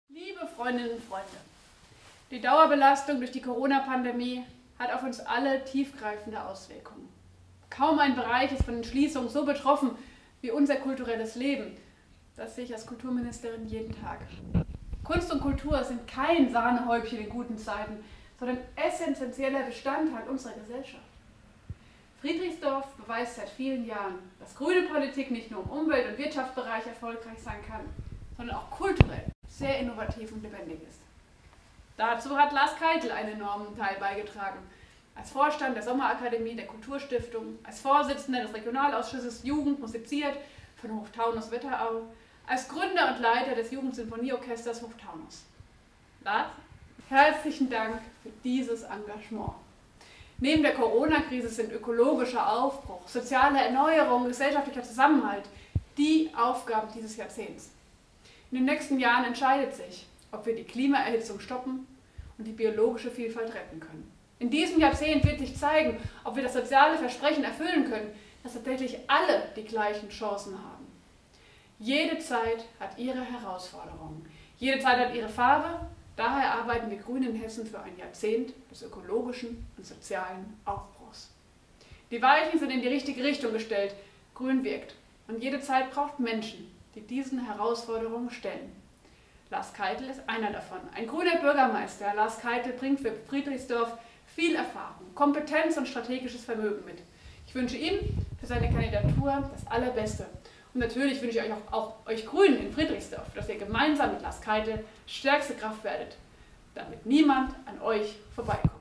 Liebe Freundinnen und Freunde, die Dauerbelastung durch die Corona-Pandemie hat auf uns alle tiefgreifende Auswirkungen. Kaum ein Bereich ist von den Schließungen so betroffen wie unser kulturelles Leben. Das sehe ich als Kulturministerin jeden Tag. Kunst und Kultur sind kein Sahnehäubchen in guten Zeiten, sondern essentieller Bestandteil unserer Gesellschaft. Friedrichsdorf beweist seit vielen Jahren, dass grüne Politik nicht nur im Umwelt- und Wirtschaftsbereich erfolgreich sein kann, sondern auch kulturell sehr innovativ und lebendig ist. Dazu hat Lars Keitel einen enormen Teil beigetragen. Als Vorstand der Sommerakademie der Kulturstiftung, als Vorsitzender des Regionalausschusses Jugend musiziert von Hochtaunus-Wetterau, als Gründer und Leiter des Jugendsinfonieorchesters Hochtaunus. Lars, herzlichen Dank für dieses Engagement. Neben der Corona-Krise sind ökologischer Aufbruch, soziale Erneuerung, gesellschaftlicher Zusammenhalt die Aufgaben dieses Jahrzehnts. In den nächsten Jahren entscheidet sich, ob wir die Klimaerhitzung stoppen und die biologische Vielfalt retten können. In diesem Jahrzehnt wird sich zeigen, ob wir das soziale Versprechen erfüllen können, dass tatsächlich alle die gleichen Chancen haben. Jede Zeit hat ihre Herausforderungen, jede Zeit hat ihre Farbe. Daher arbeiten wir Grünen in Hessen für ein Jahrzehnt des ökologischen und sozialen Aufbruchs. Die Weichen sind in die richtige Richtung gestellt. Grün wirkt. Und jede Zeit braucht Menschen, die diesen Herausforderungen stellen. Lars Keitel ist einer davon. Ein grüner Bürgermeister. Lars Keitel bringt für Friedrichsdorf viel Erfahrung, Kompetenz und strategisches Vermögen mit. Ich wünsche ihm für seine Kandidatur das Allerbeste. Und natürlich wünsche ich auch euch Grünen in Friedrichsdorf, dass ihr gemeinsam mit Lars Keitel stärkste Kraft werdet, damit niemand an euch vorbeikommt.